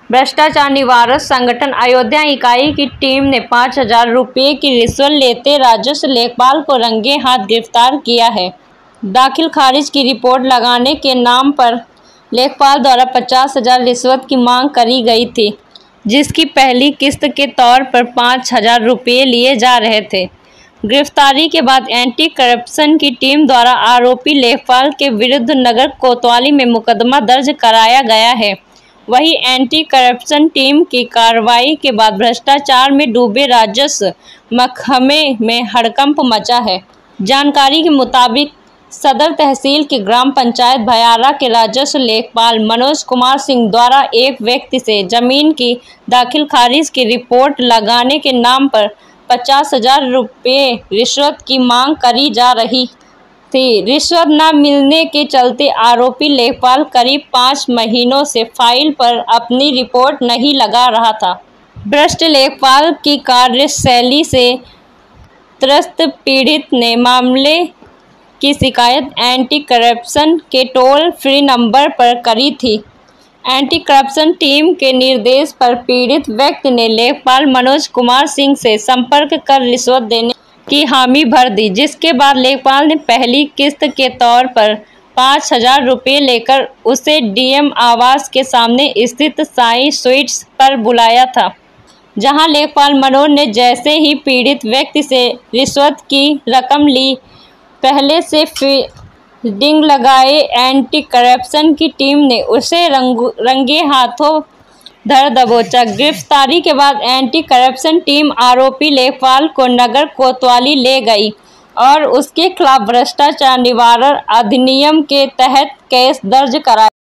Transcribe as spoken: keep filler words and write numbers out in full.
भ्रष्टाचार निवारक संगठन अयोध्या इकाई की टीम ने पाँच हजार रुपये की रिश्वत लेते राजस्व लेखपाल को रंगे हाथ गिरफ्तार किया है। दाखिल खारिज की रिपोर्ट लगाने के नाम पर लेखपाल द्वारा पचास हजार रिश्वत की मांग करी गई थी, जिसकी पहली किस्त के तौर पर पाँच हजार रुपये लिए जा रहे थे। गिरफ्तारी के बाद एंटी करप्शन की टीम द्वारा आरोपी लेखपाल के विरुद्ध नगर कोतवाली में मुकदमा दर्ज कराया गया है। वहीं एंटी करप्शन टीम की कार्रवाई के बाद भ्रष्टाचार में डूबे राजस्व महकमे में हड़कंप मचा है। जानकारी के मुताबिक सदर तहसील के ग्राम पंचायत भयारा के राजस्व लेखपाल मनोज कुमार सिंह द्वारा एक व्यक्ति से जमीन की दाखिल खारिज की रिपोर्ट लगाने के नाम पर पचास हजार रुपये रिश्वत की मांग करी जा रही थी। रिश्वत न मिलने के चलते आरोपी लेखपाल करीब पाँच महीनों से फाइल पर अपनी रिपोर्ट नहीं लगा रहा था। भ्रष्ट लेखपाल की कार्यशैली से त्रस्त पीड़ित ने मामले की शिकायत एंटी करप्शन के टोल फ्री नंबर पर करी थी। एंटी करप्शन टीम के निर्देश पर पीड़ित व्यक्ति ने लेखपाल मनोज कुमार सिंह से संपर्क कर रिश्वत देने की हामी भर दी, जिसके बाद लेखपाल ने पहली किस्त के तौर पर पाँच हजार रुपये लेकर उसे डीएम आवास के सामने स्थित साई स्वीट्स पर बुलाया था, जहां लेखपाल मनोज ने जैसे ही पीड़ित व्यक्ति से रिश्वत की रकम ली, पहले से फीडिंग लगाए एंटी करप्शन की टीम ने उसे रंग, रंगे हाथों धर दबोचा। गिरफ्तारी के बाद एंटी करप्शन टीम आरोपी लेखपाल को नगर कोतवाली ले गई और उसके खिलाफ भ्रष्टाचार निवारण अधिनियम के तहत केस दर्ज कराया।